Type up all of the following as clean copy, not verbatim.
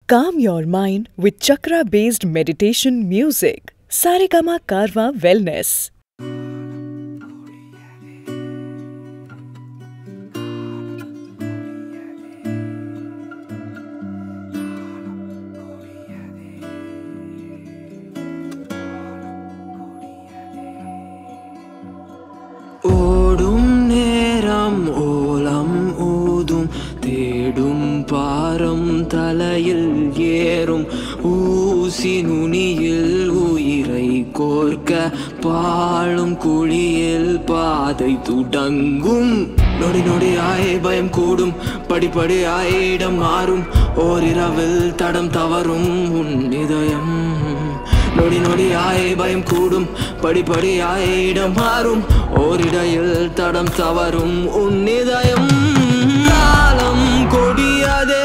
Calm your mind with chakra-based meditation music. Saregama Karwa Wellness. ஓடும் நேரம் ஓலம் ஊதும் தேடும் பாரம் தலையில் ஏறும் ஊசி நுனியில் உயிரை கோர்க்க பாழும் குழியில் பாதை துடங்கும் நொடி நொடியாய் பயம் கூடும் படிப்படியாய் இடம் மாறும் ஓரிரவில் தடம் தவறும் உன் இதயம் நொடி நொடியாய் பயம் கூடும் படிப்படியாய் இடம் மாறும் ஓரிடையில் தடம் தவறும் உன் இதயம் காலம் கொடியதே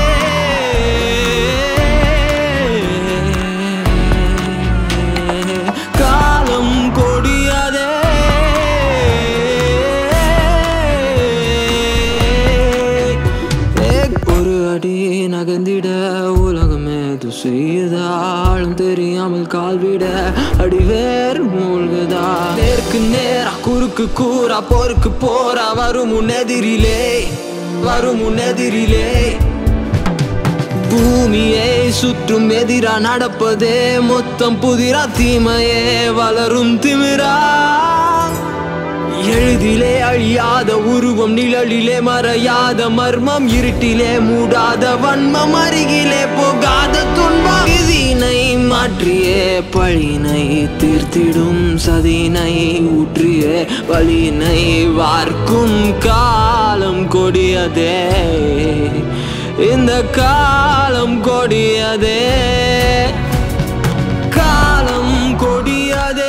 காலம் கொடியதே ஒரு அடி நகர்ந்திட உலகமே செய்தாலும் தெரியாமல் கால்விட அடிவேர் மூழ்குதா நேருக்கு நேரா குறுக்கு கூறா போருக்கு போரா வரும் முன்னெதிரிலே பூமியை சுற்றும் எதிரா நடப்பதே மொத்தம் புதிரா தீமையே வளரும் திமிரா எழுதிலே அழியாத உருவம் நிழலிலே மறையாத மர்மம் இருட்டிலே மூடாத வன்மம் அருகிலே போகாத துன்பம் விதினை மாற்றியே பழினை தீர்த்திடும் சதினை ஊற்றியே வலினை வார்க்கும் காலம் கொடியதே இந்த காலம் கொடியதே காலம் கொடியதே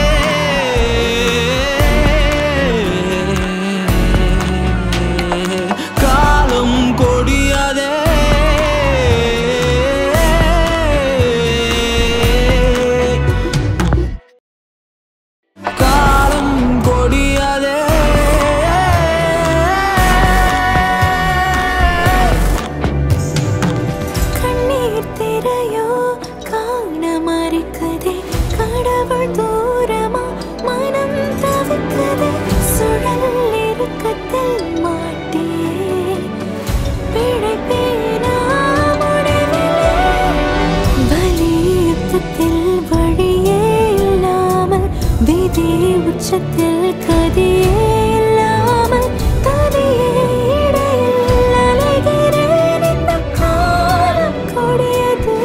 உச்சத்தில் கதியே இல்லாமல் கதியே இடையில் அலைகிறேன் இந்த காலம் கொடியது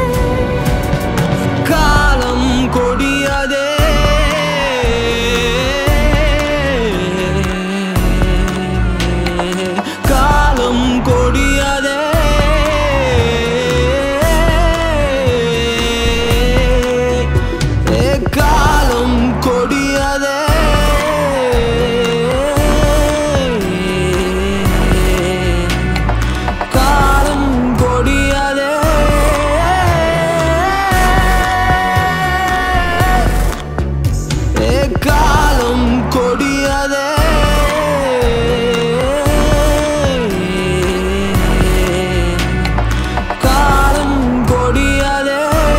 காலம் கொடியதே காலம் கொடியதே காலம் கொடியதே காலம் கொடியதே காலம் கொடியதே காலம் கொடியதே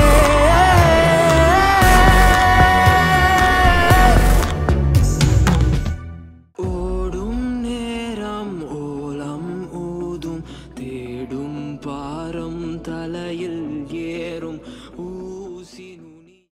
ஓடும் நேரம் ஓலம் ஊதும் தேடும் பாரம் தலையில்